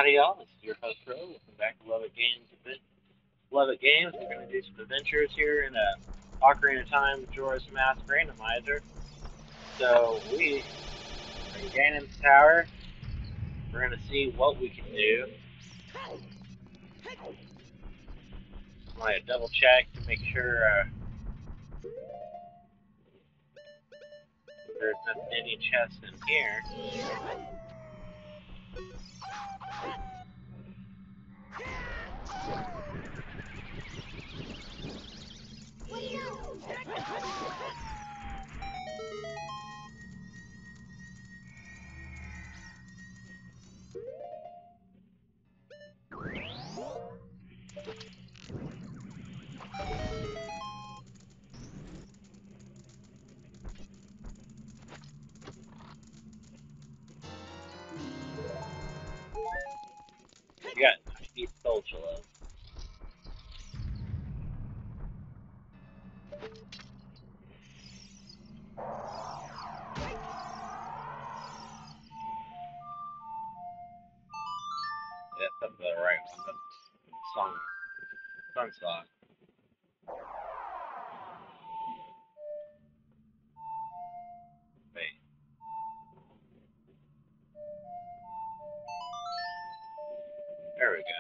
Howdy y'all, this is your host Pro. Welcome back to Love It Games. Love It Games. We're going to do some adventures here in Ocarina of Time, Majora's Mask Randomizer. So we are gaining the tower. We're going to see what we can do. I'm going to double check to make sure there's not any chests in here. We got 90 Solchula. That's up to the right one. That's Sun Song. Wait. There we go.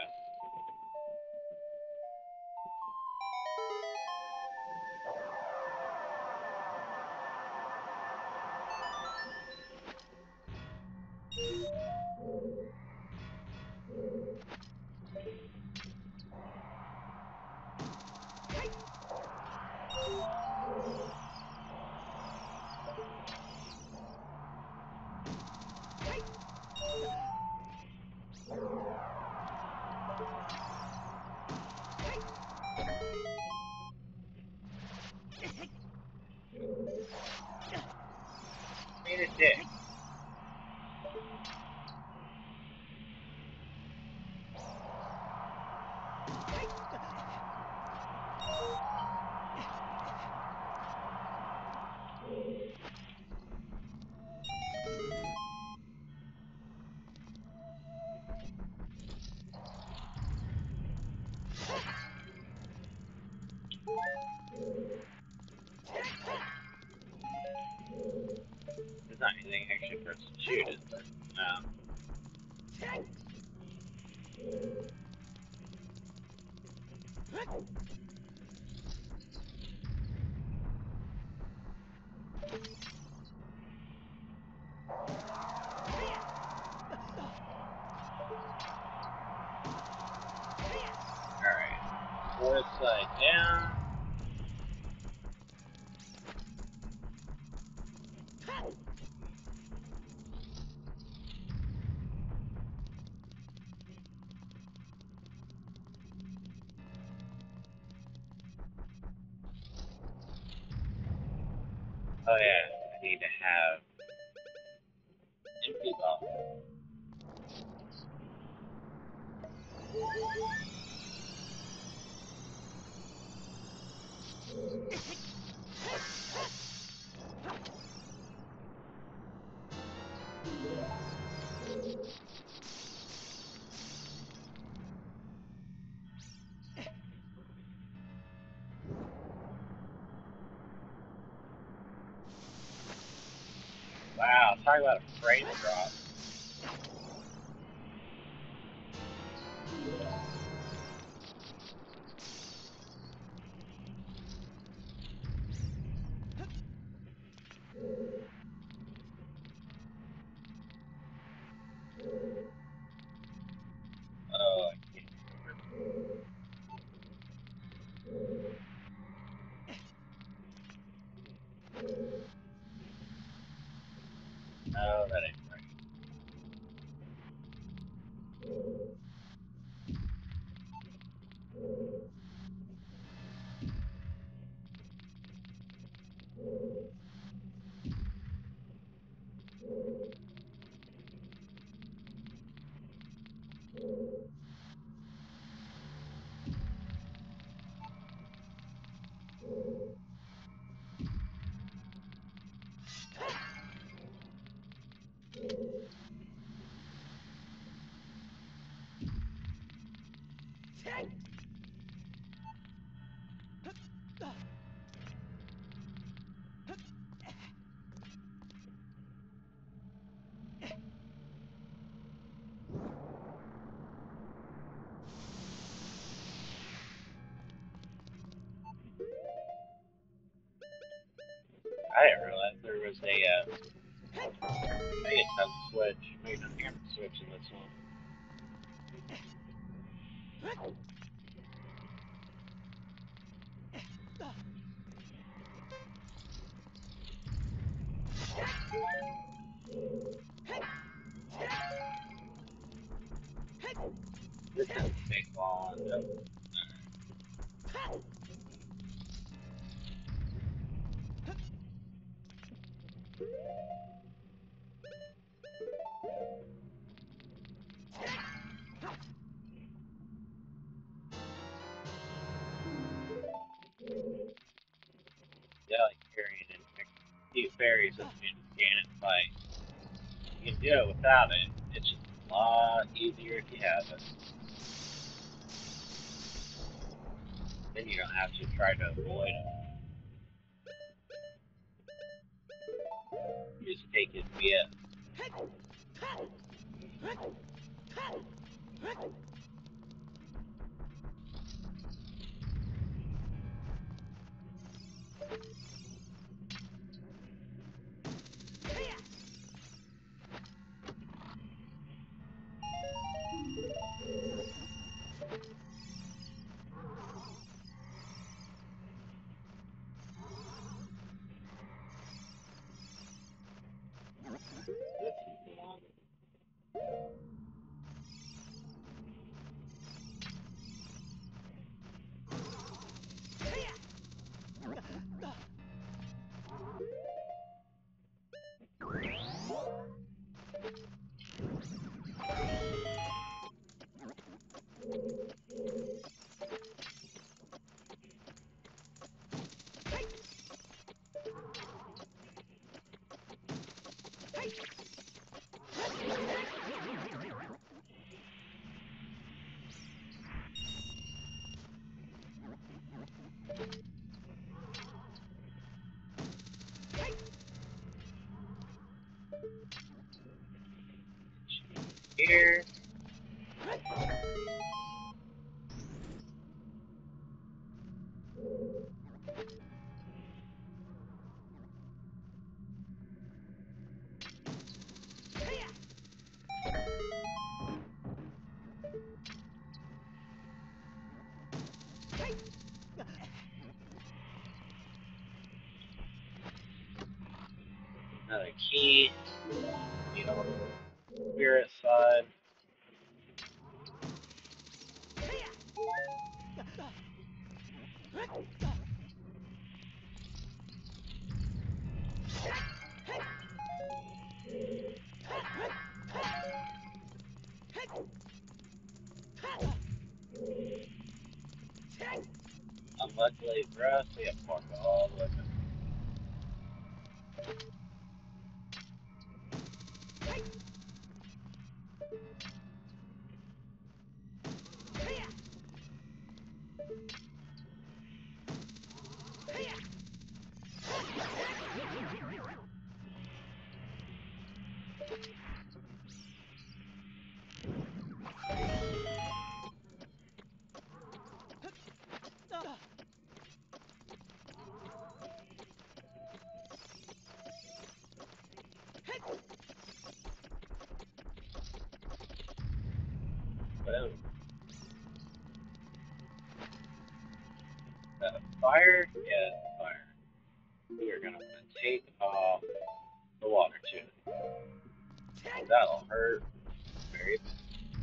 Made a dick. There's not anything actually for us to shoot, is there? No. Alright. Fourth side down. Oh yeah, I need to have empty bottle. Wow, talk about a frame drop. Oh, I can't remember. Oh, that ain't right. there's I guess have a switch, maybe not hammer switch in this one. This is a big ball. Yeah, like carrying in these fairies in Ganon fight. You can do it without it. It's just a lot easier if you have it. Then you don't have to try to avoid it. You just take his BS. Here. Another key. You know, spirit side. Unluckily for us, we have to walk all the way back. Boom. Fire? Yeah, fire. We are gonna take off the water too. That'll hurt very bad.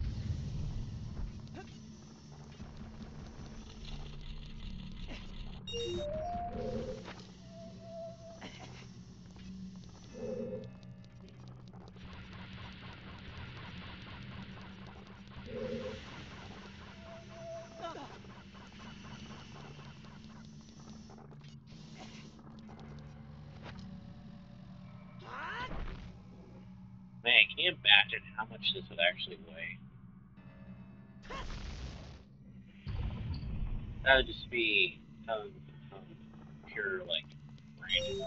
Man, can you imagine how much this would actually weigh? That would just be tons and tons of pure, like, brain.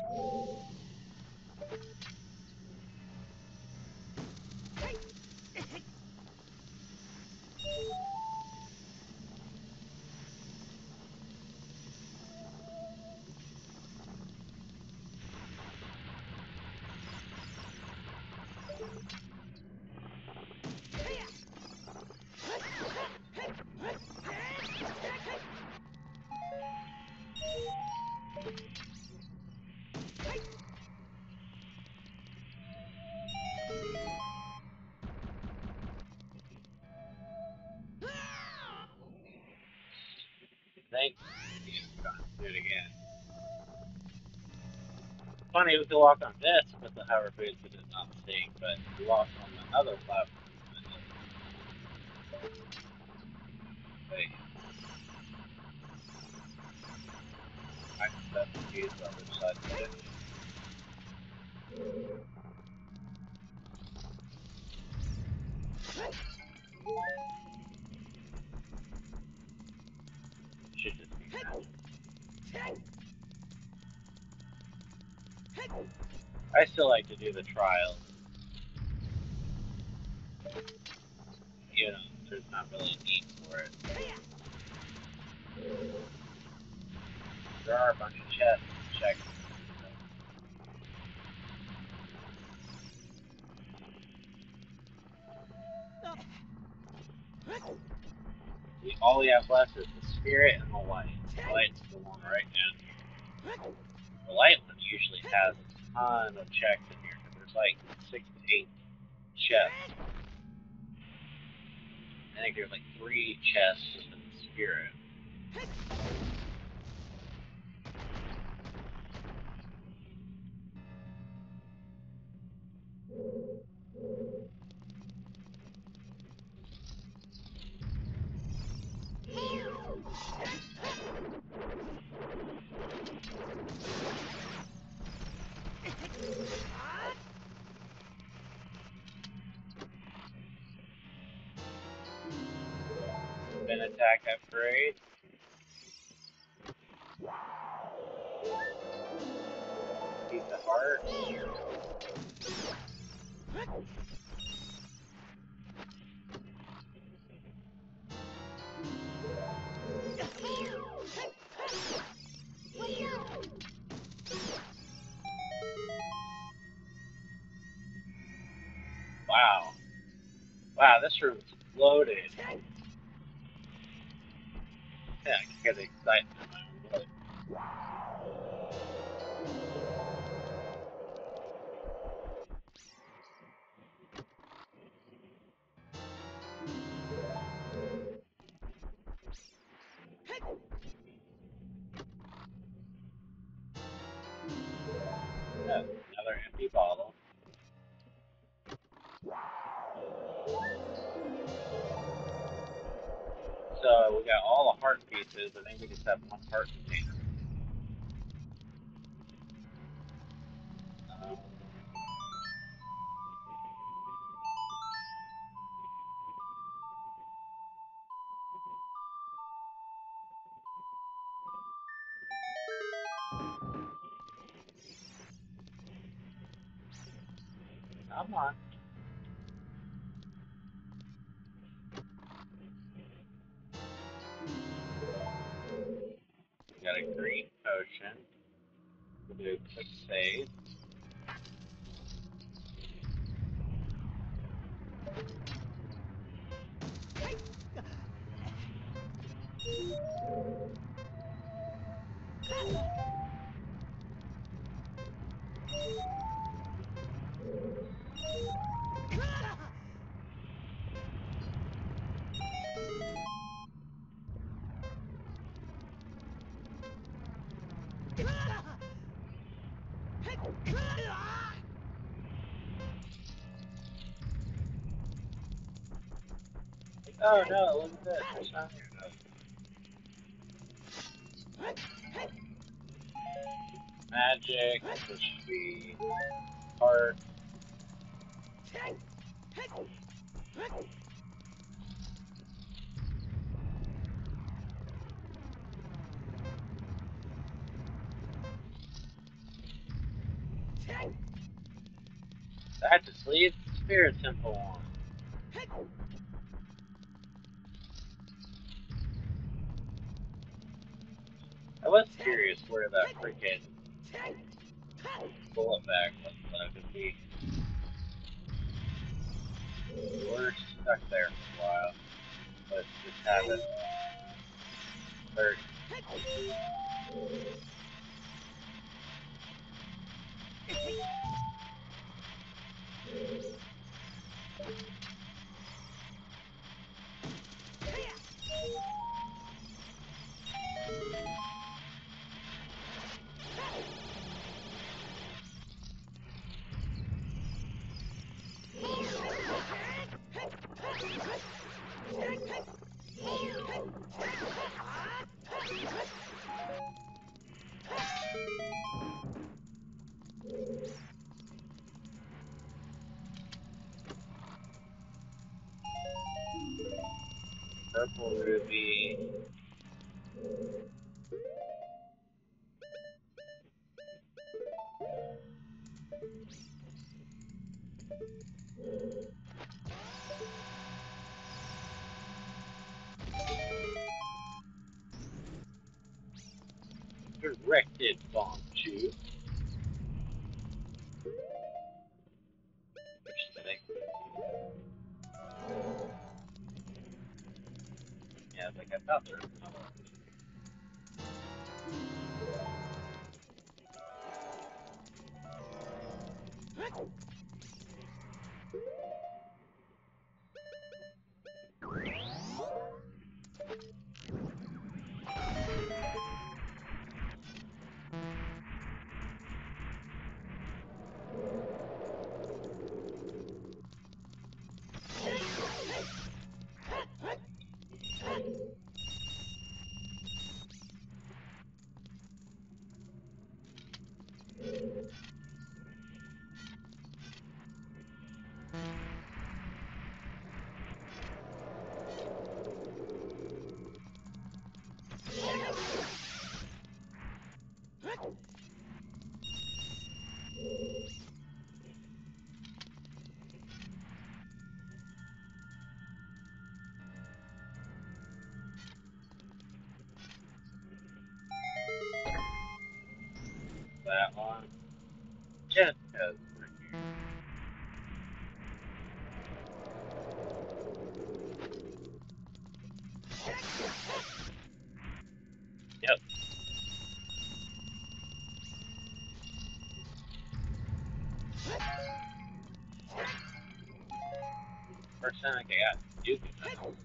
Funny, we could walk on this with the hover boots we did not see, but we walked on another platform. Wait, I can set the keys on the other side of the ditch. Should just be magic. I still like to do the trials. You know, there's not really a need for it. There are a bunch of chests to check. All we have left is the spirit and the light. The light's the one right now. The light one usually has a ton of checks in here, because there's like 6 to 8 chests. I think there's like 3 chests just in the spirit. Spin attack upgrade. Piece of heart. Wow. Wow, this room's loaded. Yeah, I can get excited in my own blood. Yeah, another empty bottle. So we got all the heart pieces. I think we just have one heart container. Come on. We got a green potion. We'll do a quick save. Oh no, look at this. There's not here. Magic, push speed, heart. That just leaves the spirit symbol on. I was curious where that freaking bullet bag was, but I could be. We're stuck there for a while. Let's just have it. 30. purple ruby. Directed bomb shoot. Yeah, like I thought there was another one. That one. Just because we're here. Yep. First time I got Duke in that hole.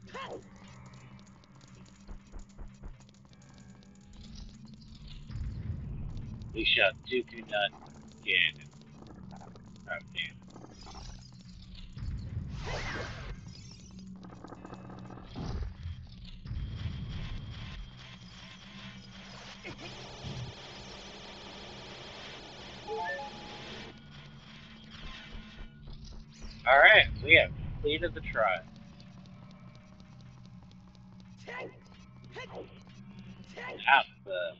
We shot Dooku Nut again. Oh, damn. Alright, we have completed the trial. Now the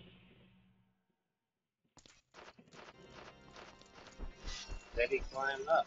steady climb up.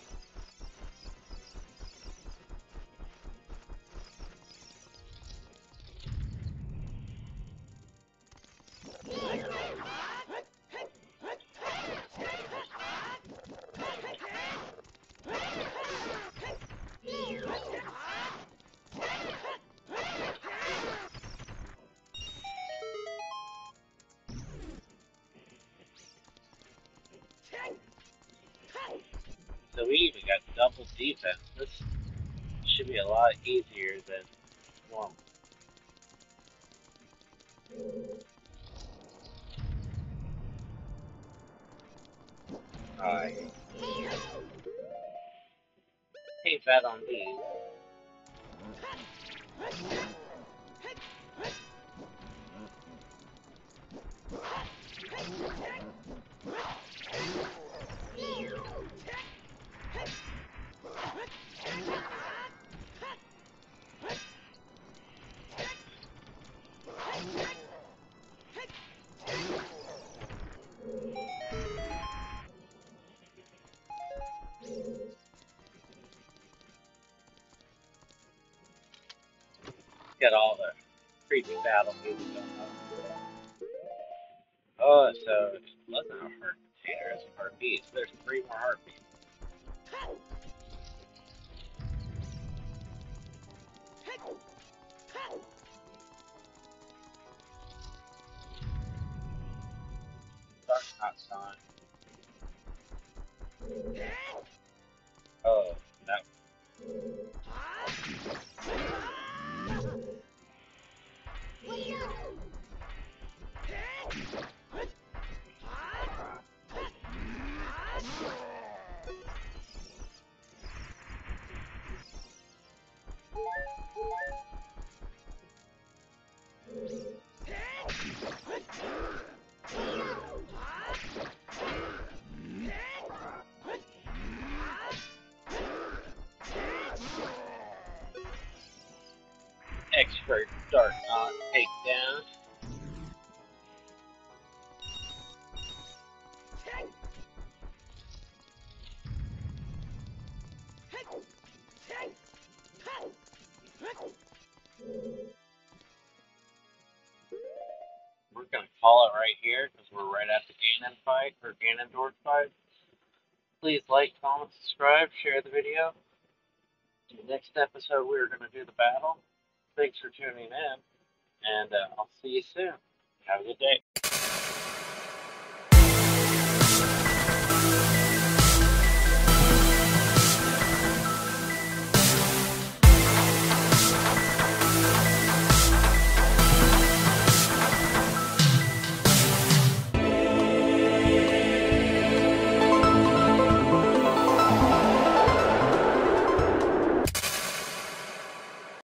So we even got double defense. This should be a lot easier than normal. Alright. Ain't bad on these. Got all the creepy battle music going on. Oh, so it wasn't a heart container, it's a heartbeat. So there's 3 more heartbeats. Dark hot sign. Oh, that. Thanks for Dark Knot Takedown. We're going to call it right here because we're right at the Ganon fight, or Ganondorf fight. Please like, comment, subscribe, share the video. In the next episode, we're going to do the battle. Thanks for tuning in, and I'll see you soon. Have a good day.